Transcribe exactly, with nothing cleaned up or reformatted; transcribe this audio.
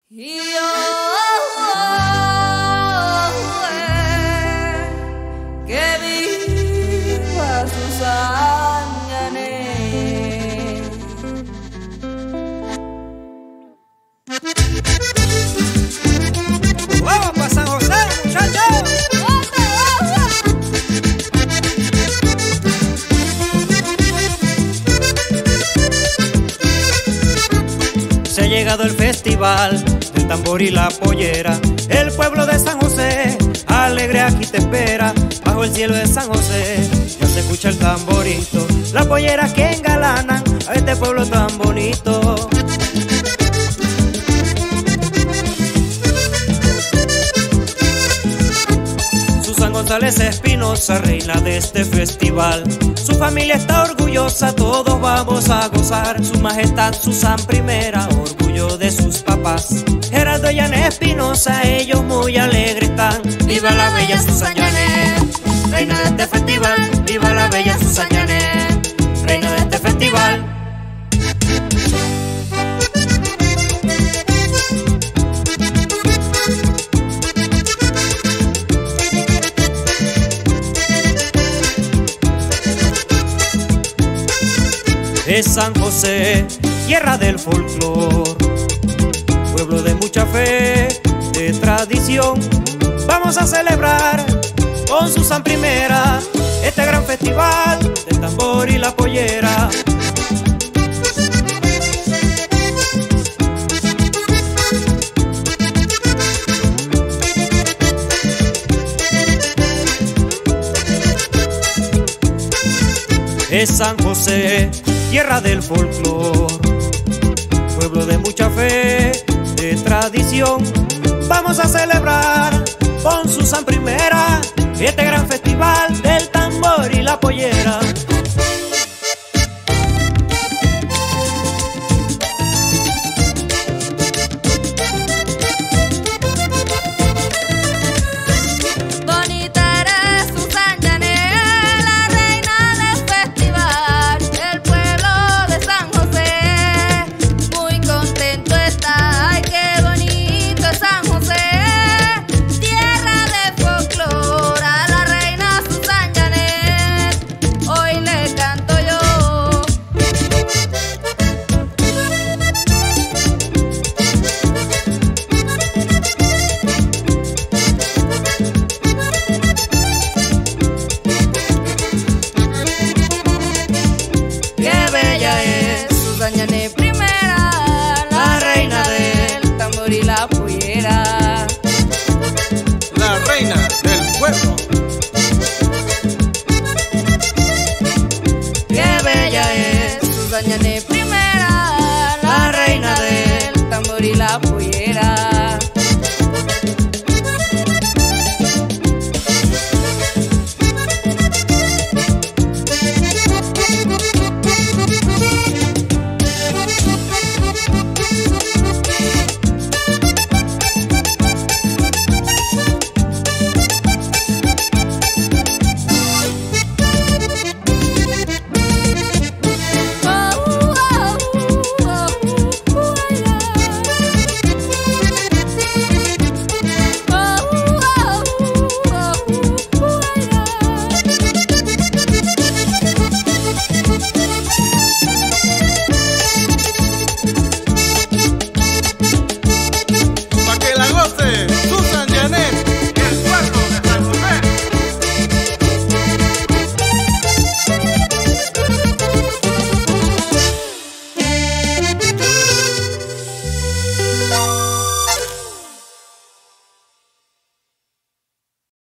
Y yo, eh, que viva Susanne. ¡Vamos para San José, muchachos! Se ha llegado el festival del tambor y la pollera. El pueblo de San José, alegre aquí te espera. Bajo el cielo de San José ya se escucha el tamborito, la pollera que engalanan a este pueblo tan bonito. Susan González Espinosa, reina de este festival. Su familia está orgullosa, todos vamos a gozar. Su majestad Susan Primera, orgullo de sus papás. Gerardo y Ana Espinosa, ellos muy alegres están. ¡Viva la bella Susan Yanet, reina de este festival! ¡Viva la bella Susan Yanet, reina de este festival! Es San José, tierra del folclor, pueblo de mucha fe, de tradición. Vamos a celebrar con Susan Primera este gran festival del tambor y la pollera. Es San José, tierra del folclor, pueblo de mucha fe, de tradición. Vamos a celebrar con Susan Primera este gran festival del tambor y la pollera. Yanet Primera, la reina del tambor y la pollera, la reina del pueblo. Qué bella es Susan Yanet Primera, la reina del tambor y la pollera.